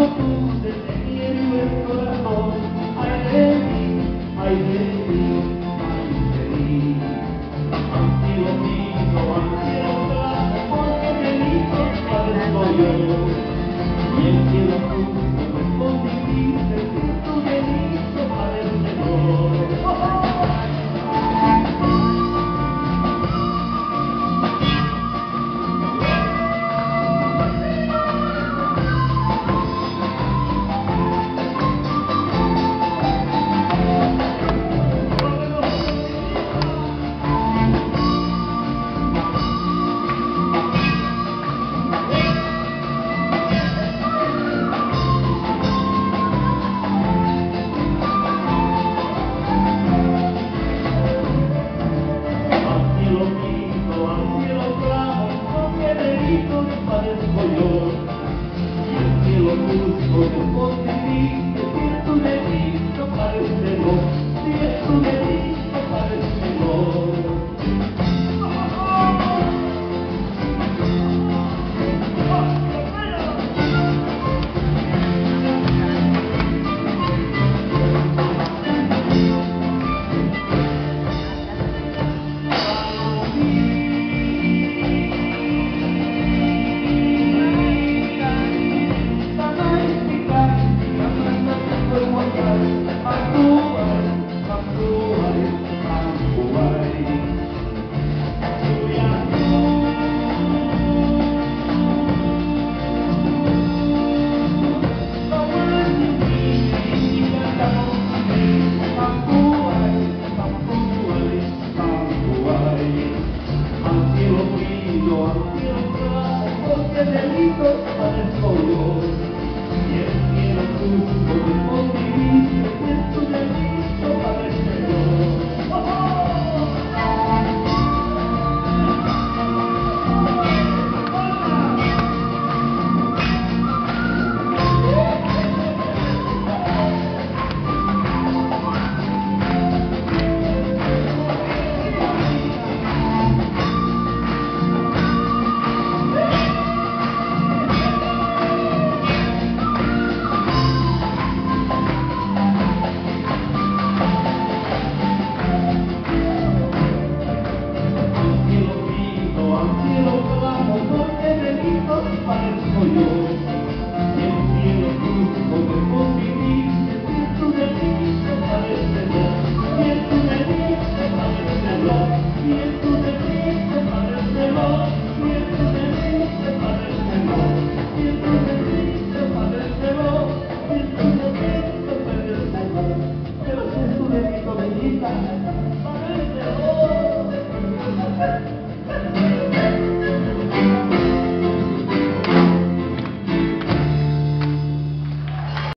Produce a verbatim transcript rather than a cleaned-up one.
como tú se te quiere el corazón. Ay de mí, ay de mí, ay de mí. Han sido míos, han sido claros, porque delitos padezco yo. Y el cielo justo respondiste que tu delito padece yo. ¡Oh, oh! Padezco yo, y el cielo justo responde a mí, que si es tu delito, padécelo, si es tu delito, padécelo. Porque delitos padezco yo, y el cielo justo respondiste que es tu delito padece yo. ¡Oh, oh! Al cielo clamo porque delitos padezco